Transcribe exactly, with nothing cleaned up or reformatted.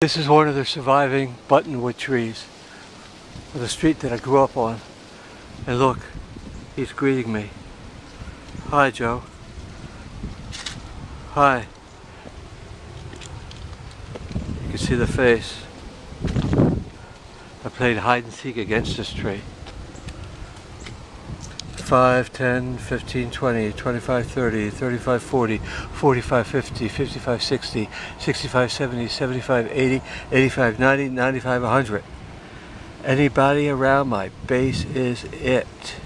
This is one of the surviving buttonwood trees of the street that I grew up on. And look, he's greeting me. Hi, Joe. Hi. You can see the face. I played hide and seek against this tree. five, ten, fifteen, twenty, twenty-five, thirty, thirty-five, forty, forty-five, fifty, fifty-five, sixty, sixty-five, seventy, seventy-five, eighty, eighty-five, ninety, ninety-five, one hundred. Anybody around my base is it.